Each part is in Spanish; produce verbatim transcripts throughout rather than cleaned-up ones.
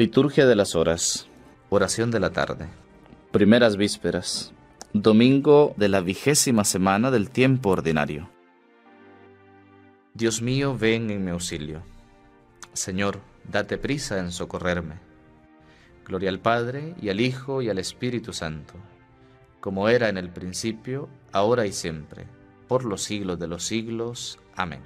Liturgia de las Horas. Oración de la tarde. Primeras vísperas. Domingo de la vigésima semana del tiempo ordinario. Dios mío, ven en mi auxilio. Señor, date prisa en socorrerme. Gloria al Padre, y al Hijo, y al Espíritu Santo, como era en el principio, ahora y siempre, por los siglos de los siglos. Amén.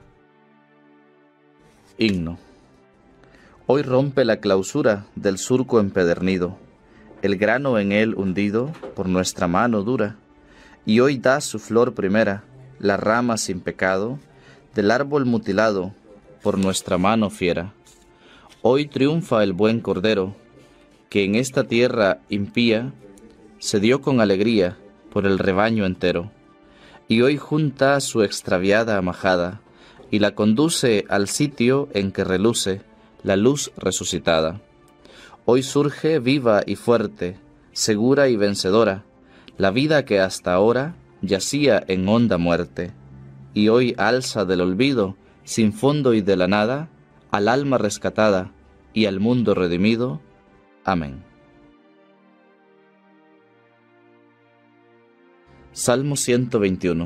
Himno. Hoy rompe la clausura del surco empedernido, el grano en él hundido por nuestra mano dura, y hoy da su flor primera, la rama sin pecado, del árbol mutilado por nuestra mano fiera. Hoy triunfa el buen Cordero, que en esta tierra impía se dio con alegría por el rebaño entero, y hoy junta su extraviada majada, y la conduce al sitio en que reluce la luz resucitada. Hoy surge viva y fuerte, segura y vencedora, la vida que hasta ahora yacía en honda muerte, y hoy alza del olvido, sin fondo y de la nada, al alma rescatada y al mundo redimido. Amén. Salmo ciento veintiuno.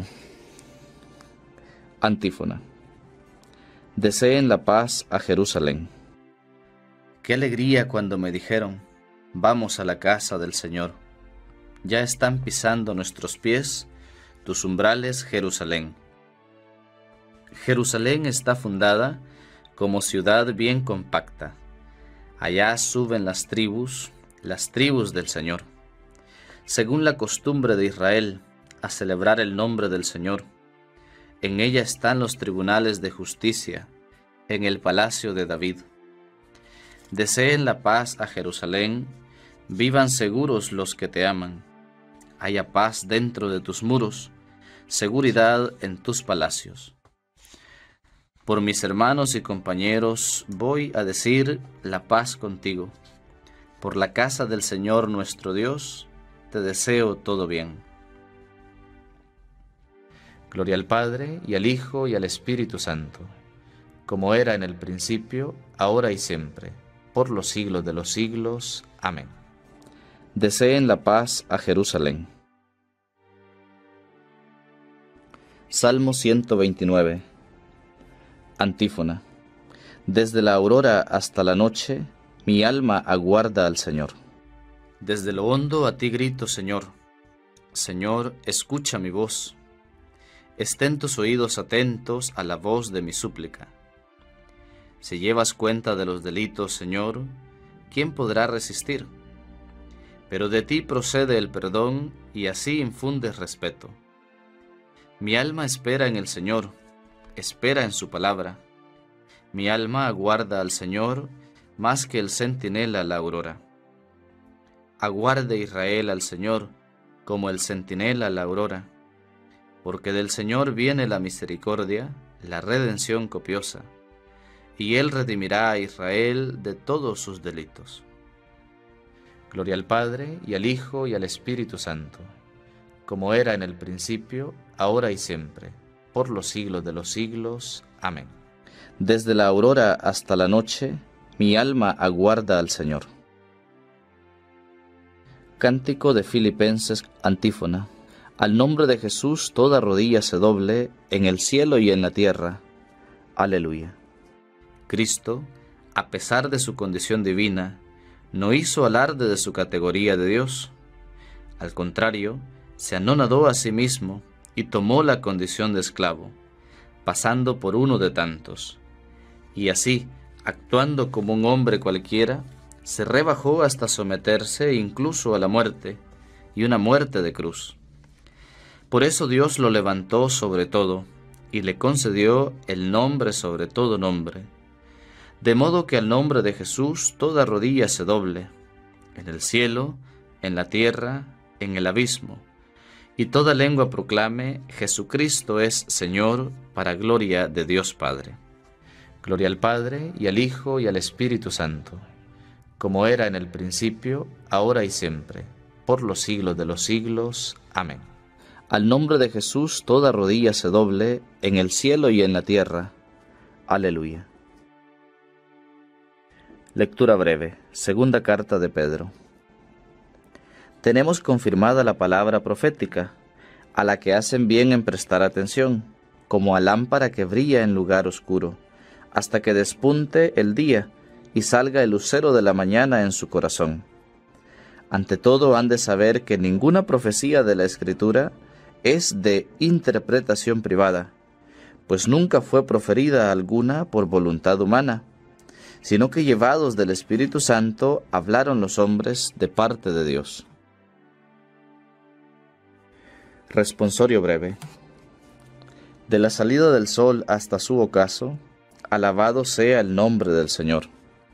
Antífona. Deseen la paz a Jerusalén. Qué alegría cuando me dijeron, vamos a la casa del Señor. Ya están pisando nuestros pies tus umbrales, Jerusalén. Jerusalén está fundada como ciudad bien compacta. Allá suben las tribus, las tribus del Señor, según la costumbre de Israel, a celebrar el nombre del Señor. En ella están los tribunales de justicia, en el palacio de David. Deseen la paz a Jerusalén, vivan seguros los que te aman. Haya paz dentro de tus muros, seguridad en tus palacios. Por mis hermanos y compañeros voy a decir la paz contigo. Por la casa del Señor nuestro Dios, te deseo todo bien. Gloria al Padre, y al Hijo, y al Espíritu Santo, como era en el principio, ahora y siempre, por los siglos de los siglos. Amén. Deseen la paz a Jerusalén. Salmo ciento veintinueve. Antífona. Desde la aurora hasta la noche, mi alma aguarda al Señor. Desde lo hondo a ti grito, Señor. Señor, escucha mi voz. Estén tus oídos atentos a la voz de mi súplica. Si llevas cuenta de los delitos, Señor, ¿quién podrá resistir? Pero de ti procede el perdón, y así infundes respeto. Mi alma espera en el Señor, espera en su palabra. Mi alma aguarda al Señor más que el centinela la aurora. Aguarde Israel al Señor como el centinela la aurora, porque del Señor viene la misericordia, la redención copiosa, y Él redimirá a Israel de todos sus delitos. Gloria al Padre, y al Hijo, y al Espíritu Santo, como era en el principio, ahora y siempre, por los siglos de los siglos. Amén. Desde la aurora hasta la noche, mi alma aguarda al Señor. Cántico de Filipenses, antífona. Al nombre de Jesús toda rodilla se doble, en el cielo y en la tierra. Aleluya. Cristo, a pesar de su condición divina, no hizo alarde de su categoría de Dios. Al contrario, se anonadó a sí mismo y tomó la condición de esclavo, pasando por uno de tantos. Y así, actuando como un hombre cualquiera, se rebajó hasta someterse incluso a la muerte, y una muerte de cruz. Por eso Dios lo levantó sobre todo, y le concedió el nombre sobre todo nombre, de modo que al nombre de Jesús toda rodilla se doble, en el cielo, en la tierra, en el abismo, y toda lengua proclame: Jesucristo es Señor, para gloria de Dios Padre. Gloria al Padre, y al Hijo, y al Espíritu Santo, como era en el principio, ahora y siempre, por los siglos de los siglos. Amén. Al nombre de Jesús toda rodilla se doble, en el cielo y en la tierra. Aleluya. Lectura breve. Segunda carta de Pedro. Tenemos confirmada la palabra profética, a la que hacen bien en prestar atención, como a lámpara que brilla en lugar oscuro, hasta que despunte el día y salga el lucero de la mañana en su corazón. Ante todo han de saber que ninguna profecía de la Escritura es de interpretación privada, pues nunca fue proferida alguna por voluntad humana, sino que llevados del Espíritu Santo hablaron los hombres de parte de Dios. Responsorio breve. De la salida del sol hasta su ocaso, alabado sea el nombre del Señor.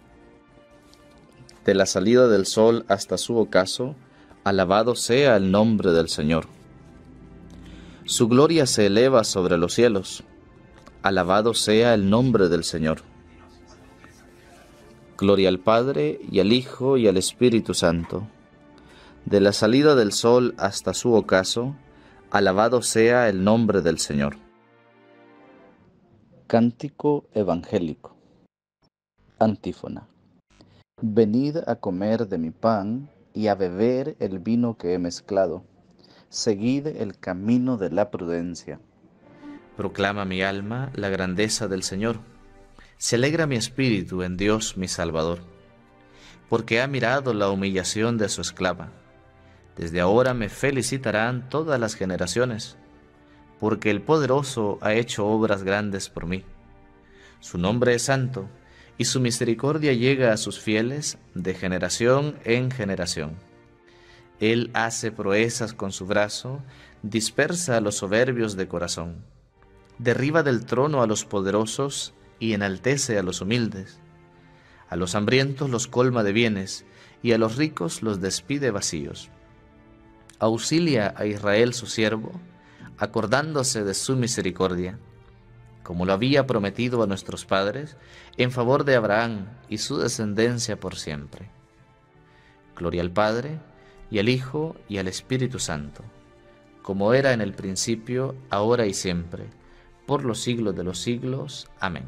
De la salida del sol hasta su ocaso, alabado sea el nombre del Señor. Su gloria se eleva sobre los cielos, alabado sea el nombre del Señor. Gloria al Padre, y al Hijo, y al Espíritu Santo. De la salida del sol hasta su ocaso, alabado sea el nombre del Señor. Cántico evangélico. Antífona. Venid a comer de mi pan y a beber el vino que he mezclado. Seguid el camino de la prudencia. Proclama mi alma la grandeza del Señor. Se alegra mi espíritu en Dios mi Salvador, porque ha mirado la humillación de su esclava. Desde ahora me felicitarán todas las generaciones, porque el Poderoso ha hecho obras grandes por mí. Su nombre es santo, y su misericordia llega a sus fieles de generación en generación. Él hace proezas con su brazo, dispersa a los soberbios de corazón. Derriba del trono a los poderosos y enaltece a los humildes. A los hambrientos los colma de bienes, y a los ricos los despide vacíos. Auxilia a Israel su siervo, acordándose de su misericordia, como lo había prometido a nuestros padres, en favor de Abraham y su descendencia por siempre. Gloria al Padre, y al Hijo, y al Espíritu Santo, como era en el principio, ahora y siempre, por los siglos de los siglos. Amén.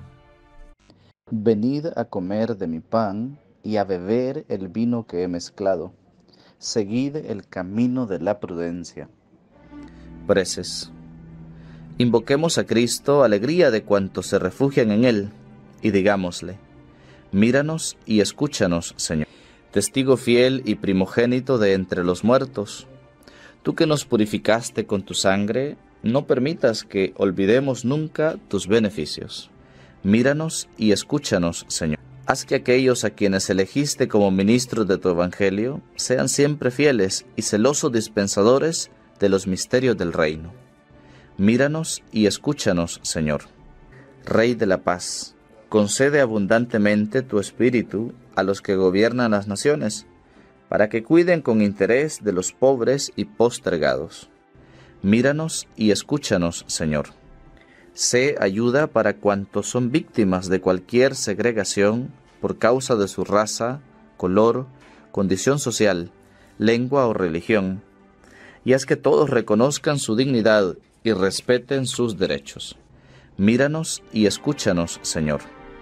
Venid a comer de mi pan y a beber el vino que he mezclado. Seguid el camino de la prudencia. Preces. Invoquemos a Cristo, alegría de cuantos se refugian en Él, y digámosle: míranos y escúchanos, Señor. Testigo fiel y primogénito de entre los muertos, tú que nos purificaste con tu sangre, no permitas que olvidemos nunca tus beneficios. Míranos y escúchanos, Señor. Haz que aquellos a quienes elegiste como ministros de tu Evangelio sean siempre fieles y celosos dispensadores de los misterios del reino. Míranos y escúchanos, Señor. Rey de la paz, concede abundantemente tu espíritu a los que gobiernan las naciones, para que cuiden con interés de los pobres y postergados. Míranos y escúchanos, Señor. Sé ayuda para cuantos son víctimas de cualquier segregación por causa de su raza, color, condición social, lengua o religión, y haz que todos reconozcan su dignidad y respeten sus derechos. Míranos y escúchanos, Señor.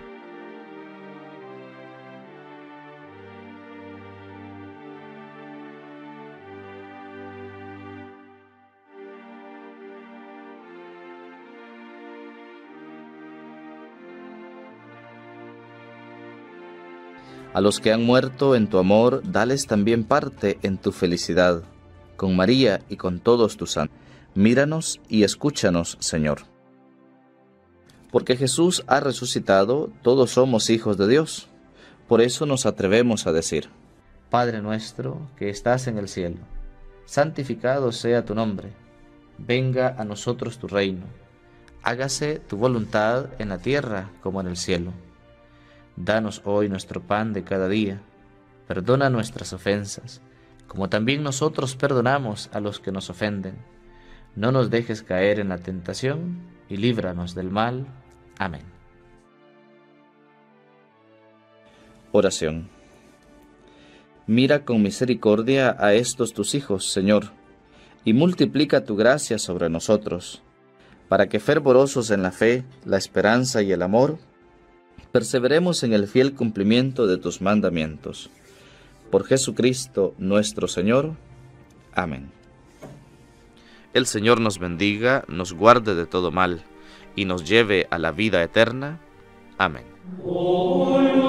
A los que han muerto en tu amor, dales también parte en tu felicidad, con María y con todos tus santos. Míranos y escúchanos, Señor. Porque Jesús ha resucitado, todos somos hijos de Dios. Por eso nos atrevemos a decir: Padre nuestro que estás en el cielo, santificado sea tu nombre. Venga a nosotros tu reino. Hágase tu voluntad en la tierra como en el cielo. Danos hoy nuestro pan de cada día. Perdona nuestras ofensas, como también nosotros perdonamos a los que nos ofenden. No nos dejes caer en la tentación, y líbranos del mal. Amén. Oración. Mira con misericordia a estos tus hijos, Señor, y multiplica tu gracia sobre nosotros, para que fervorosos en la fe, la esperanza y el amor, Perseveremos en el fiel cumplimiento de tus mandamientos. Por Jesucristo nuestro Señor. Amén. El Señor nos bendiga, nos guarde de todo mal, y nos lleve a la vida eterna. Amén.